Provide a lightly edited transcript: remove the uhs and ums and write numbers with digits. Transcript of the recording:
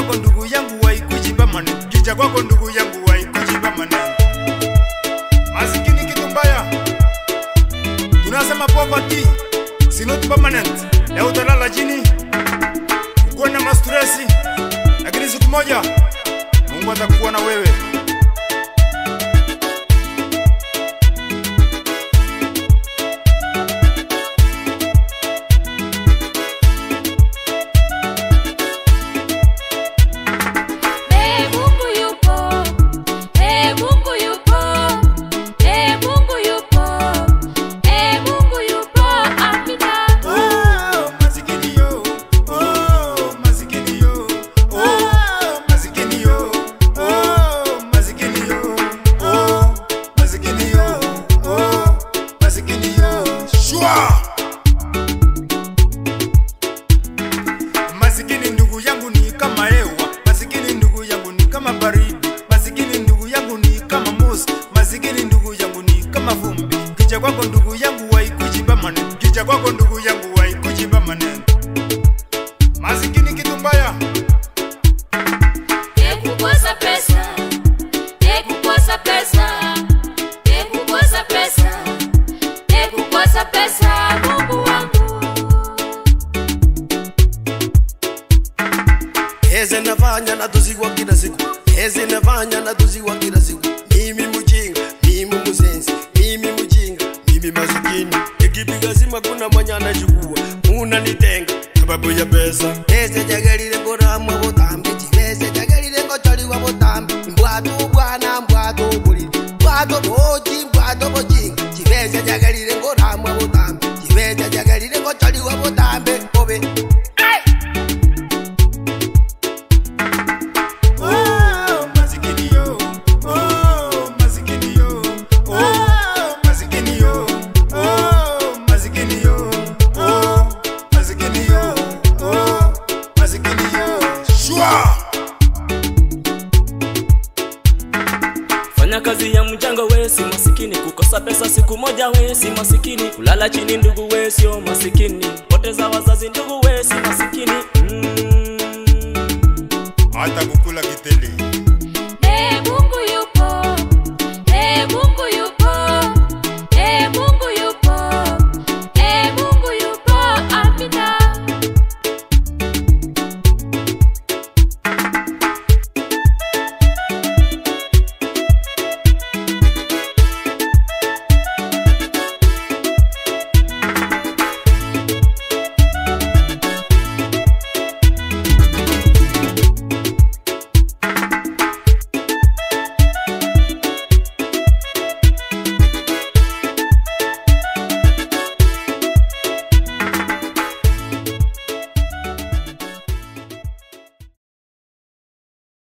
kwako ndugu yangu haikujipa maneno. Kicha kwako ndugu yangu haikujipa maneno. Masikini kitu mbaya. Tunasema poverty is not permanent. Leo utalala chini, uko na mastresi, lakini siku moja Mungu atakuwa na wewe. Masikini ndugu yangu ni kama hewa, masikini ndugu yangu ni kama baridi, masikini ndugu yangu ni kama moshi, masikini ndugu yangu ni kama vumbi. Kicha kwako ndugu yangu haikujipa maneno. Kicha kwako ndugu yangu haikujipa maneno. Masikini kitu mbaya. Kukosa pesa, kukosa pesa, kukosa pesa, kukosa pesa, Mungu wangu. Eze nafanya na tuzigwa kila siku. Eze nafanya na tuzigwa kila siku. Mimi mjinga, mimi mzenzi, mimi mjinga, mimi masikini. Ikipiga simu kuna mwenye anachukua. Unanitenga sababu ya pesa. Eze jagalile ngora mwa botambi. Eze jagalile ngochali wa botambi. Mbwatu bwana mbwatu buli. Mbwatu boji mbwatu bojinga. Eze jagalile ngora mwa botambi. Eze jagalile ngochali wa botambi. Obe. Fanya kazi ya mjanga we si masikini. Kukosa pesa siku moja we si masikini. Kulala chini ndugu we sio masikini. Poteza wazazi ndugu we si masikini.